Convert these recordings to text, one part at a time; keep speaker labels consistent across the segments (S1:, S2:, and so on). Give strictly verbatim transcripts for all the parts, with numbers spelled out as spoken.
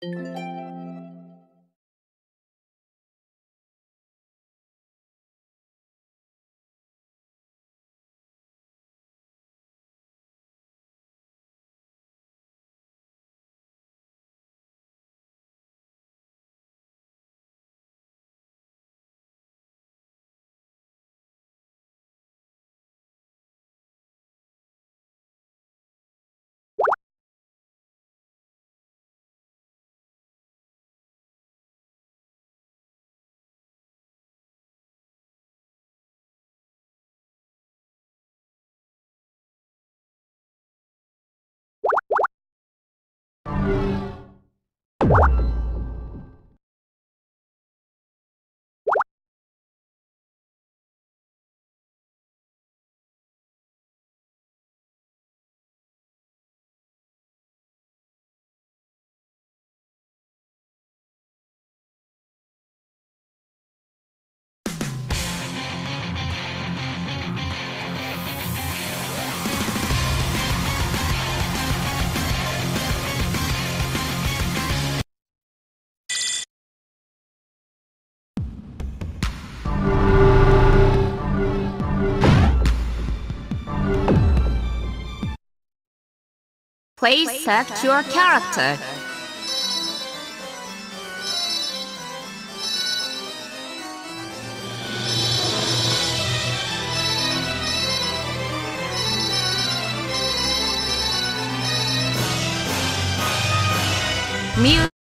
S1: Please select your character. Mew.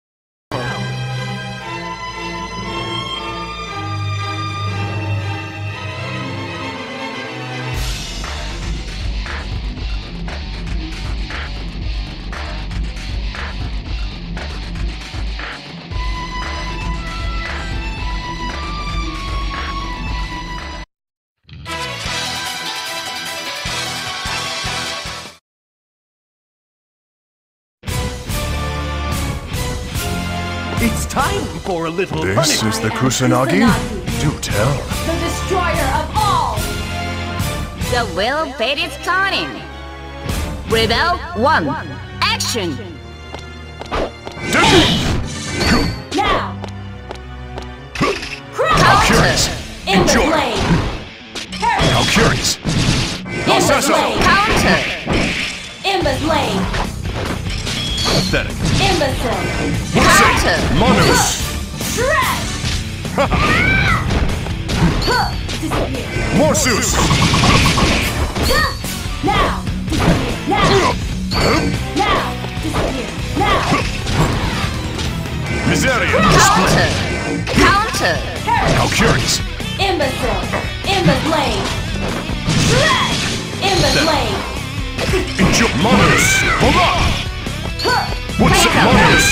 S2: It's time for a little
S3: This
S2: punishment.
S3: is the Kusanagi? Do tell.
S4: The destroyer of all!
S1: The will fate is turning. Rebel one. Action!
S4: Now!
S3: How curious!
S4: In the
S3: Enjoy!
S4: blade!
S3: How curious!
S4: In the blade!
S1: Counter!
S4: In the blade!
S2: Pathetic.
S4: Imbecile!
S1: Counter!
S3: Manus!
S4: Shred! Disappear!
S3: Morsus!
S4: Now! Disappear! Now! Now! Disappear! Now!
S3: Miseria!
S1: Counter! Counter!
S3: How curious!
S4: Imbecile! In the blade! Shred! In the blade!
S3: Enjoy! Manus! Hurrah! What's up, Manus?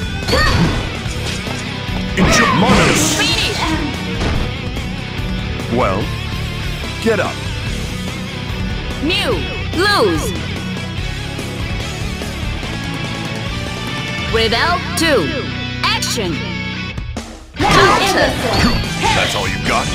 S3: Enjoy! Manus!
S1: Finish!
S3: Well, get up.
S1: Mew! Lose! Rebel two. Action! Counter!
S3: That's all you got?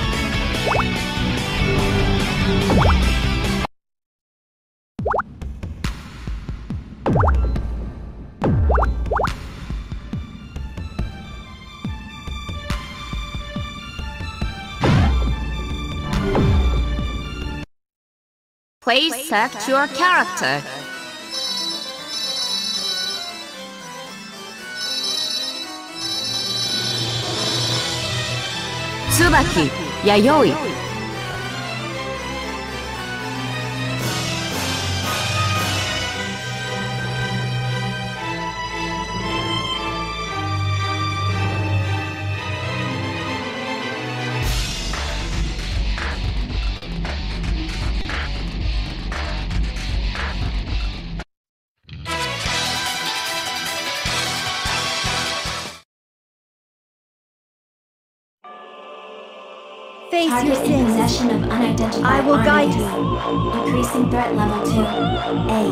S1: Please select your character. Tsubaki Yayoi.
S5: Face your
S6: Target in
S5: sins.
S6: possession of unidentified
S5: I will guide
S6: armies. Increasing threat level to A.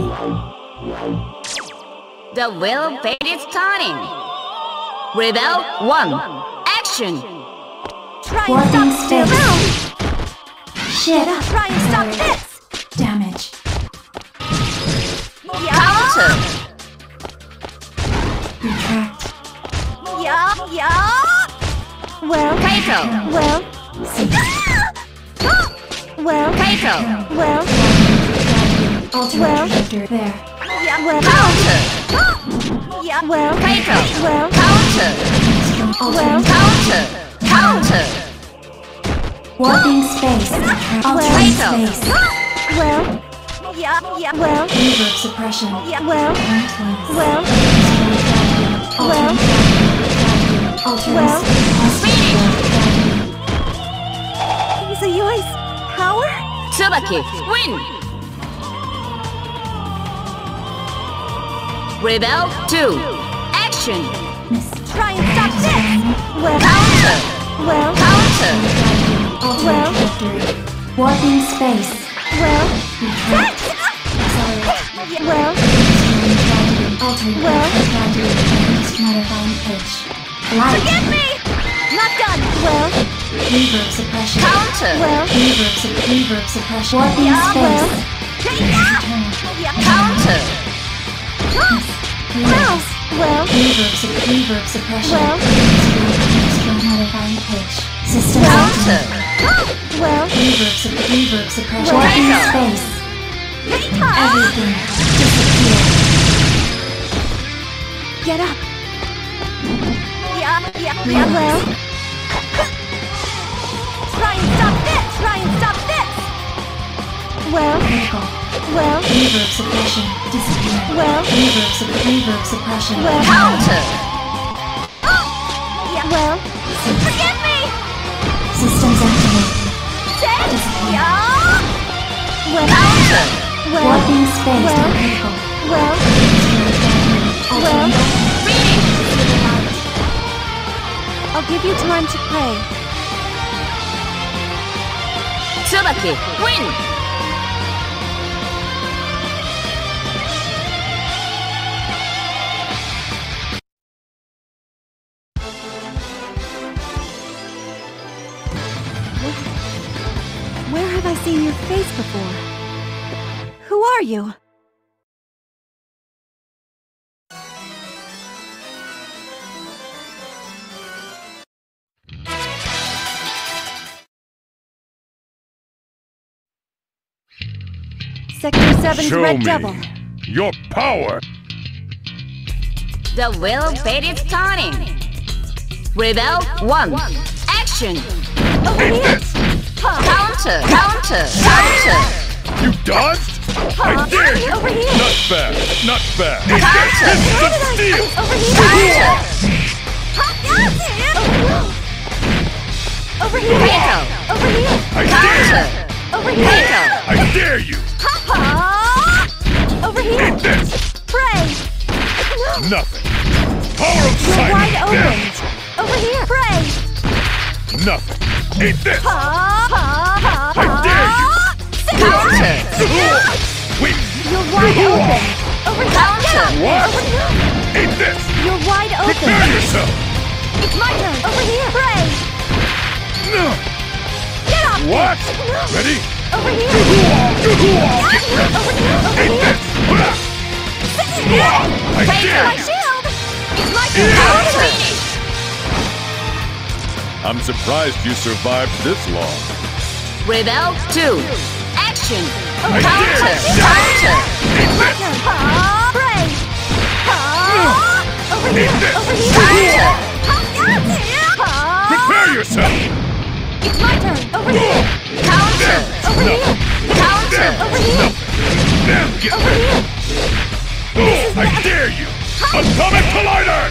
S1: The will fate is turning. Rebel one. Action!
S5: Try and
S6: Warping
S5: stop
S6: space.
S5: Boom!
S6: Shift.
S5: Try and stop this!
S6: Damage.
S1: Counter!
S6: Retract.
S5: Yeah, yeah. Well,
S1: Kato.
S5: well, well,
S1: Kato.
S5: well,
S6: Alternate
S5: Well.
S6: trajectory. There.
S5: yeah, well,
S1: Counter.
S5: yeah, well,
S1: Kato.
S5: well,
S1: Counter.
S5: well,
S1: Counter. Counter.
S6: Warping space. Altering
S1: Kato.
S6: space.
S5: well, yeah, yeah, well,
S6: Reverb suppression.
S5: yeah, well,
S6: Pointless.
S5: well, well,
S6: Altering
S5: well.
S6: space.
S5: Izayui's power?
S1: Tsubaki. Win. Rebel two. Action.
S5: Try and stop this! Well,
S1: Counter.
S5: well,
S1: Counter.
S6: Altering
S5: Well.
S6: trajectory. Warping space.
S5: well,
S6: Accelerate.
S5: yeah, well,
S6: Altering
S5: Well.
S6: trajectory. Modifying pitch. Light.
S5: forgive me! Not done! Well,
S6: Reverb suppression.
S1: Counter.
S5: well,
S6: Reverb, su reverb suppression. Warping
S5: yeah, well,
S6: space.
S5: yeah,
S1: Counter.
S5: well, well,
S6: Reverb, su reverb suppression.
S5: well,
S6: Extra modifying pitch. System
S1: Counter.
S6: activated.
S5: well,
S6: Reverb, su reverb suppression.
S5: Well.
S6: Warping
S1: Kato.
S6: space. Everything disappear.
S5: get up! Yeah, yeah, yeah, well. Try and stop this! Try and stop this! Well,
S6: Critical.
S5: well,
S6: Reverb suppression. Disappear.
S5: well,
S6: Reverb, su reverb suppression.
S5: well,
S1: Counter.
S5: yeah, well, forgive me!
S6: Systems activated.
S5: Dead? Yeah! Well,
S1: Counter.
S5: well,
S6: Warping space.
S5: Well.
S6: Critical.
S5: well, well,
S1: Phoenix.
S5: I'll give you time to pray.
S1: Tsubaki. Win.
S5: Where have I seen your face before? Who are you? Sector seven's
S3: Show
S5: Red
S3: me
S5: Devil.
S3: your power.
S1: The will fate is starting. Rebel one. Action.
S5: Over here!
S1: Counter. Counter. Counter.
S3: You dodged? I dare you.
S5: Over here!
S3: Not bad. Not bad.
S1: Counter.
S3: Instant steal.
S5: Over here!
S1: Counter.
S5: Over here!
S1: Kato.
S5: Over here!
S3: I dare
S1: Counter.
S3: you.
S5: Over here!
S1: Kato.
S3: I dare you.
S5: Over here!
S3: Eat this.
S5: Pray!
S3: Nothing. Power of
S5: You're
S3: silence.
S5: wide open!
S3: Damn.
S5: Over here! Pray!
S3: Nothing. Eat this.
S5: I
S3: dare you.
S1: Counter.
S3: Wait.
S5: You're wide open! Over here!
S1: Counter.
S3: What? Eat this.
S5: You're wide open!
S3: Prepare yourself.
S5: It's my turn! Over here! Pray!
S3: No.
S5: Get up!
S3: What? Ready?
S5: Over here!
S3: Get ready.
S5: Over here! Over
S3: Eat
S5: here!
S3: this. I
S5: My
S3: dare you.
S5: shield! It's my turn!
S1: Counter.
S3: I'm surprised you survived this long.
S1: Rebel two. Action.
S3: I
S1: Counter.
S3: dare you.
S1: Counter.
S3: Eat this.
S5: Ah, pray! Ah, over here!
S3: Eat this.
S5: Over here!
S1: Counter.
S5: Ah,
S3: Prepare yourself.
S5: it's my turn! Over here!
S1: Counter.
S5: Over here!
S1: Counter.
S5: Over here!
S3: Now get
S5: Over
S3: ready.
S5: here!
S3: Oh, I dare you. Atomic Collider.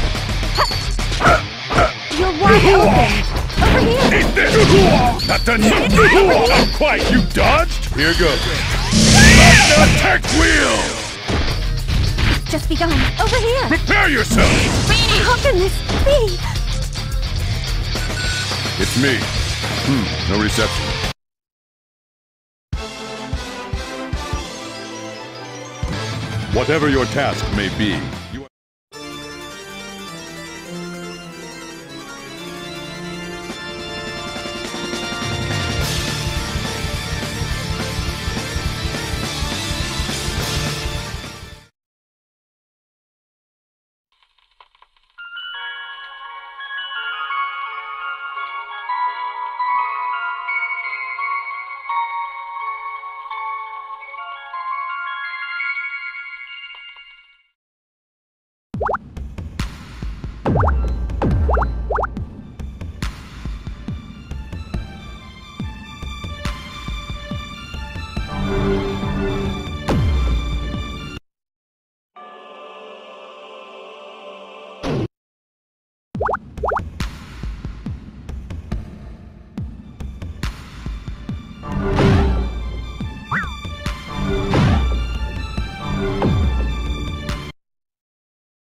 S5: You're wide open! Over here!
S3: Eat this. Not done yet. Not quite. You dodged. Here goes. Attack wheel.
S5: Just begun! Over here!
S3: Prepare yourself.
S5: How can this be?
S3: It's me. Hmm. No reception. Whatever your task may be, you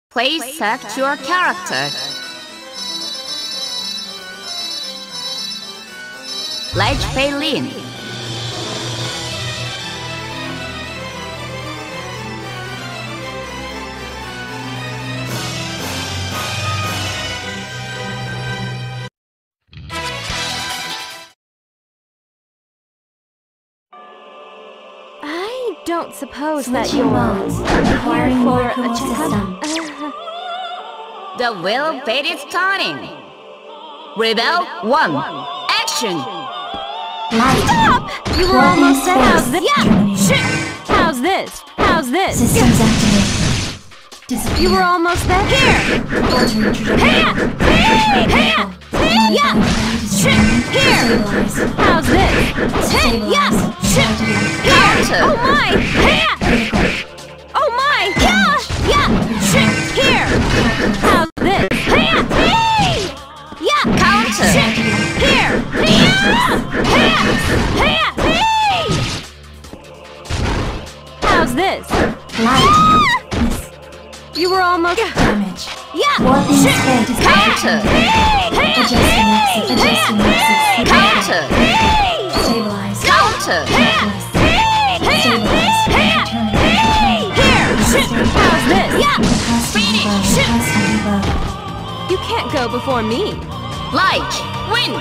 S1: Please select your character. Let's play Lin.
S5: I don't suppose that
S6: Switching
S5: you're
S6: modes.
S5: here
S6: Acquiring
S5: for
S6: more
S5: a
S6: cool
S5: job.
S6: system.
S1: The wheel of fate is turning. Rebel one. Action.
S6: Light.
S5: Stop! You were
S6: Warping
S5: almost there. How's
S6: space.
S5: this? Yeah.
S6: Terminated.
S5: Shit. How's this? How's this?
S6: Systems activated. Disappear.
S5: You were almost there. Here.
S6: Altering trajectory.
S5: Hey! Hey! Hey! Yeah. Shit. Here.
S6: Stabilize.
S5: How's this? Hey! Yeah. Shit. Here. Oh my! Hey! Oh my! Yeah! Yeah! Shit! Here. How's this? Hey! Hey! Yeah!
S1: Counter.
S5: Shit! Here. Yeah! Hey! Hey! Hey! How's this?
S6: Light. Miss.
S5: You were almost.
S6: Damage.
S5: Yeah!
S6: Warping
S5: Shit!
S6: space.
S1: Counter.
S6: Adjusting axis. Adjusting axis.
S1: Counter.
S6: Stabilize.
S1: Counter.
S6: Stabilize.
S5: How's this? Yeah!
S6: Requesting debug. Requesting debug.
S5: You can't go before me.
S1: Like. Win.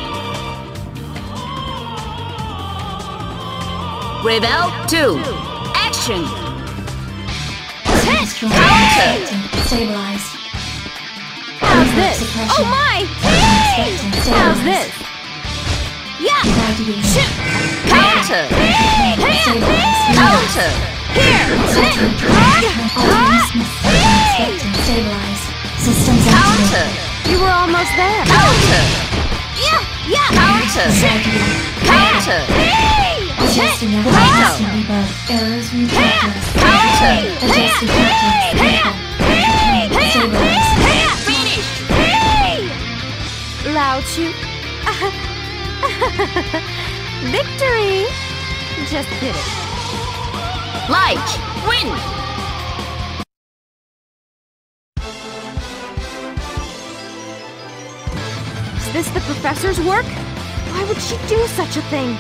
S1: Rebel two. Action.
S6: Destroy.
S1: Counter.
S6: Stabilize.
S5: How's this?
S6: Suppression.
S5: Oh my!
S6: Expecting.
S5: How's
S6: Stabilize.
S5: this? Yeah!
S6: Deactivate.
S5: Shit!
S1: Counter.
S6: Stabilize.
S1: Counter.
S5: Here!
S6: Altering trajectory. Altering Expecting. Stabilize. Systems
S1: Counter.
S6: activated.
S5: You were almost there.
S1: Counter.
S5: Yeah! Yeah!
S1: Counter.
S6: Deactivate.
S1: Counter.
S6: Adjusting axis. Adjusting debug. Errors recalculus.
S1: Counter.
S6: Adjusting calculus. Stabilize.
S1: Finish.
S5: Lao Chu. Victory! Just kidding.
S1: Like. Win.
S5: Is this the professor's work? Why would she do such a thing?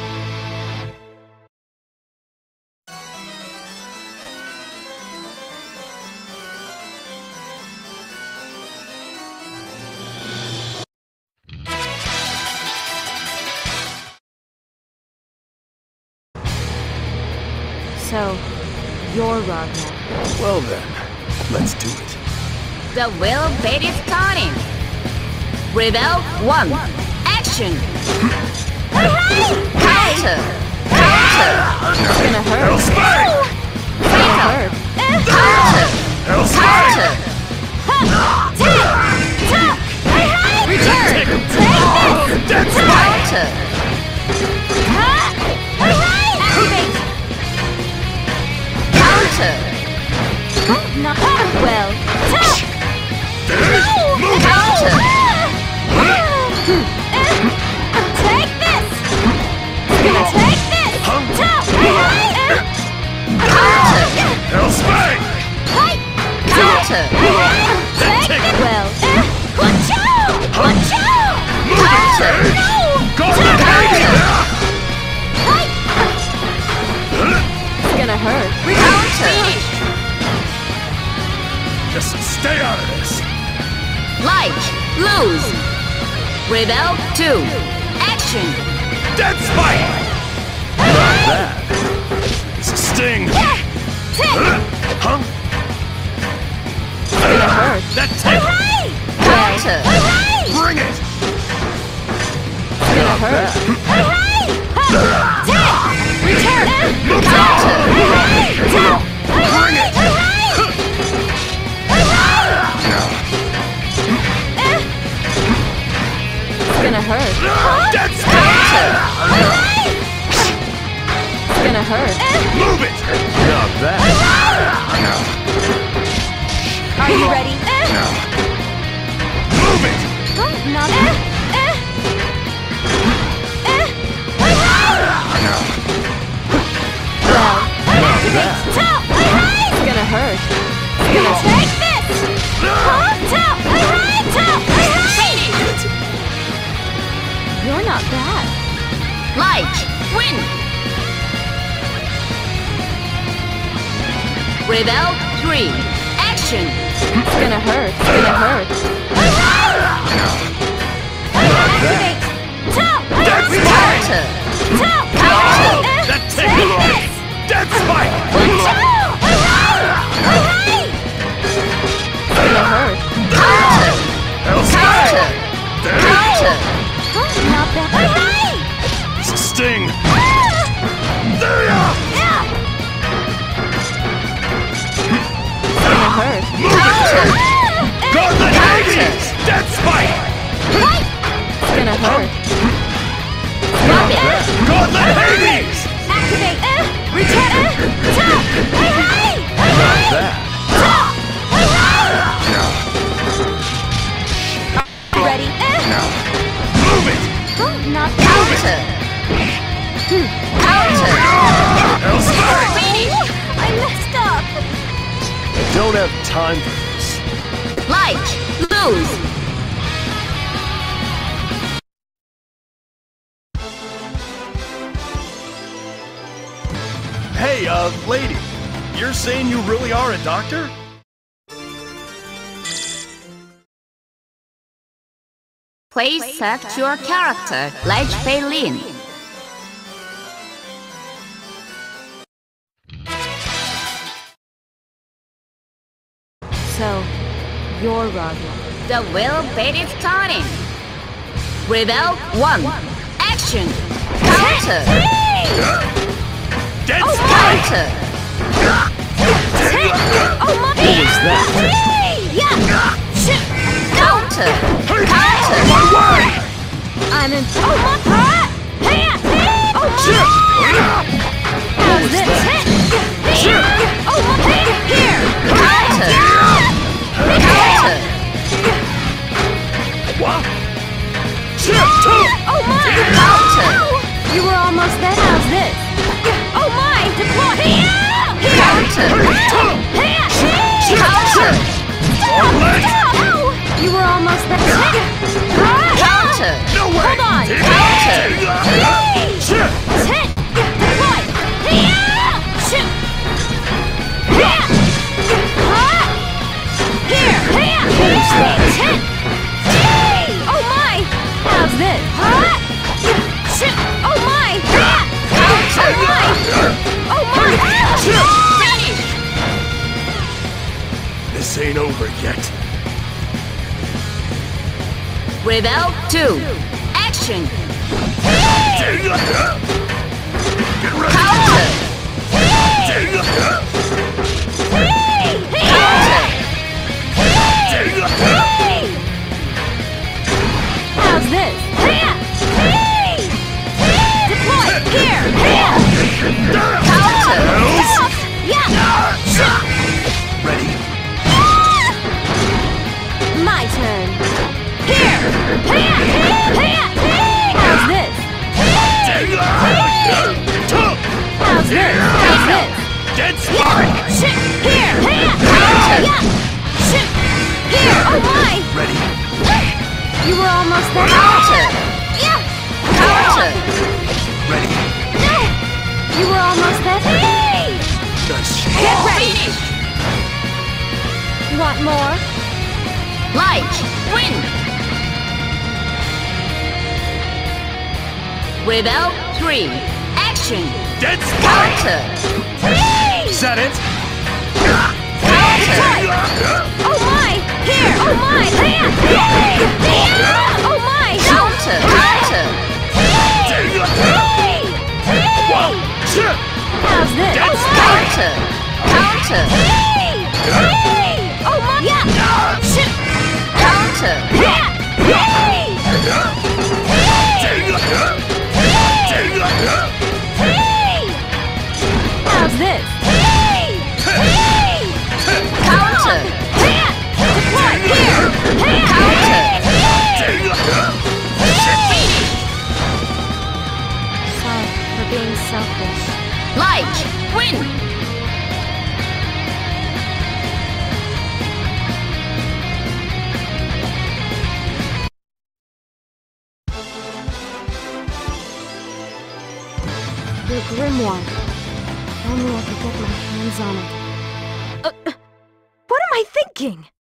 S5: So, you're Ragnar.
S3: Well then, let's do it.
S1: The wheel of fate is turning. Rebel one. Action. Counter. Counter.
S5: It's gonna hurt.
S3: Hellspike!
S5: It's gonna hurt.
S1: Counter.
S3: Hellspike!
S1: Counter.
S5: Return! Take this!
S1: Counter.
S5: Activate!
S1: Counter.
S5: Not well.
S1: Counter.
S5: Take this! Gonna take this!
S1: Counter.
S3: Hellspike!
S1: Counter.
S5: Take this! Well.
S1: Counter.
S3: Go ahead!
S5: It's gonna hurt.
S1: Counter.
S3: Just stay out of this.
S1: Like. Lose. Rebel two. Action.
S3: Dead spike! Not bad. It's a sting. Huh?
S5: It's gonna hurt.
S3: That tickle!
S1: Counter.
S3: Bring it!
S5: It's gonna hurt. Return!
S1: Counter.
S3: Bring it!
S5: It's gonna hurt.
S3: Dead spike!
S5: It's gonna hurt.
S3: Move it! Not bad.
S5: Are you ready?
S3: Move it!
S5: Not Well,
S3: Not bad.
S5: it's gonna hurt. It's gonna take this! You're not bad.
S1: Light, win! Rebel three, action!
S5: It's gonna hurt. It's gonna hurt. Activate! Tell!
S1: Counter!
S5: Tell!
S1: Counter!
S3: That takes Dead Spike!
S5: It's gonna hurt.
S1: Counter!
S3: Hellspire!
S1: Counter!
S5: Not bad.
S3: Sting! There ya!
S5: It's gonna hurt.
S1: Counter!
S3: Gauntlet Hades! Dead Spike!
S5: It's gonna hurt.
S1: Drop it!
S3: Gauntlet Hades!
S5: Activate! Return! Tell! Hey, hey!
S2: Not bad.
S5: Ready?
S3: Move it!
S5: Oh, not
S1: Counter! Counter!
S3: Hellspire!
S1: Finish!
S5: I messed up.
S2: Don't have time for this.
S1: Light, lose!
S2: Hey, uh, lady. You're saying you really are a doctor?
S1: Please select your character, Ledge Fei Lin.
S5: So, you're Ragnar.
S1: The will bait is starting. Rebel one, action! Counter!
S3: Dead
S1: Oh,
S3: Spike!
S1: counter!
S5: Oh my!
S2: What was that?
S5: Yeah! Shit!
S1: Counter! Counter!
S3: My way!
S5: I'm in. Oh my! Hey! Oh my! How's this? Oh my! Here!
S1: Counter! Counter!
S3: What? Chip two!
S5: Oh my!
S1: Counter!
S5: You were almost there. How's this? Oh my! Deploy!
S1: Counter! Counter!
S5: Stop! You were almost there.
S1: Counter!
S3: No way!
S5: Hold on!
S1: Counter!
S3: Chip!
S5: Hit! Deploy! Shoot! Here! Hit! Oh my! How's this? Shoot! Oh my! Oh my! Oh my!
S1: Finish!
S2: This ain't over yet.
S1: Rebel two, action!
S3: Get ready!
S1: Counter! Counter!
S5: How's this? Deploy! Here!
S1: Counter!
S5: Yeah!
S2: Ready?
S5: My turn. Here! How's this? How's this? How's this?
S3: Dead Spike!
S5: Shit! Here!
S1: Counter!
S5: Yeah! Shit! Here! Oh my!
S2: Ready?
S5: You were almost there.
S1: Counter!
S5: Yeah!
S1: Counter!
S2: Ready?
S5: No! You were almost there.
S2: Nice.
S5: Get ready!
S1: Finish!
S5: Want more?
S1: Light, win! Rebel three, action!
S3: Dead Spike!
S1: Counter!
S2: Is that it?
S1: Counter!
S5: Oh my! Here! Oh my! Oh my!
S1: Counter! Counter!
S3: Whoa! Chip!
S5: How's this?
S3: Dead
S5: Oh my!
S1: Counter! Counter!
S5: Oh my! Yeah! Shit!
S1: Counter!
S5: How's this?
S1: Counter!
S5: Deploy! Here!
S1: Counter!
S5: Sorry for being selfish.
S1: Light, win!
S5: Your grimoire. If only I could get my hands on it. Uh, what am I thinking?